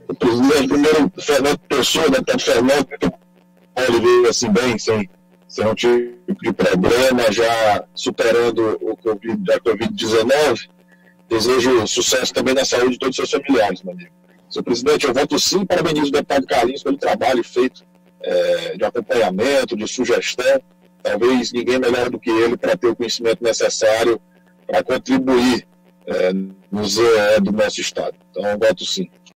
o presidente, primeiro, Fernando Pessoa, deputado Fernando, ele veio assim bem, sem um tipo de problema, já superando a Covid-19. Desejo sucesso também na saúde de todos os seus familiares, meu amigo. Senhor presidente, eu voto sim, parabenizo o deputado Carlinhos pelo trabalho feito de acompanhamento, de sugestão. Talvez ninguém melhor do que ele para ter o conhecimento necessário para contribuir no ZE do nosso Estado. Então, eu voto sim.